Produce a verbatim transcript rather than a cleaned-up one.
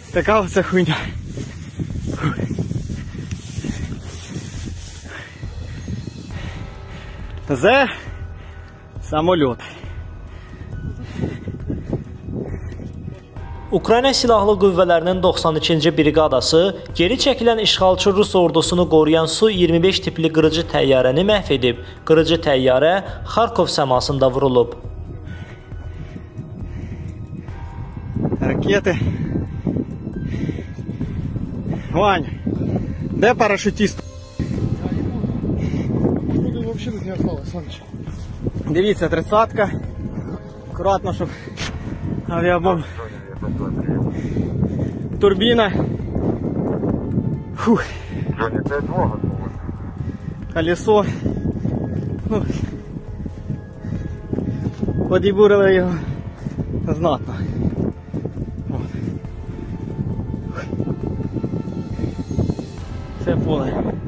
Така оце хуйня. Це самоліт. Ukrayna Silahlı Qüvvələrinin doxsan ikinci briqadası geri çəkilən işğalçı Rus ordusunu qoruyan Su iyirmi beş tipli qırıcı təyyarəni məhv edib. Qırıcı təyyarə Xarkov səmasında vurulub. Ракети. Вань, де парашутіст? Дивіться, тридцятка. Акуратно, щоб авіабомб. Турбіна. Фух. Колесо. Ну, подібурили його знатно. Це поле.